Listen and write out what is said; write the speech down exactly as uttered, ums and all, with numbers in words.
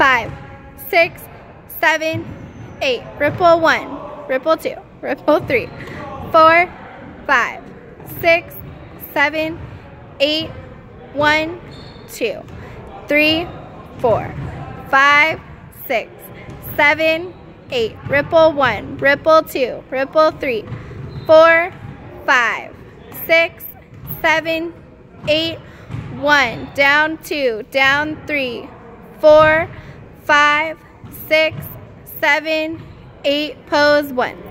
five, six, seven, eight. Ripple one, ripple two, ripple three, four, five, six, seven, eight, one, two, three, four, five, six, seven, eight. Ripple one, ripple two, ripple three, four, five, six, seven, eight, one. Down two, down three, four, five, six, seven, eight. Pose one.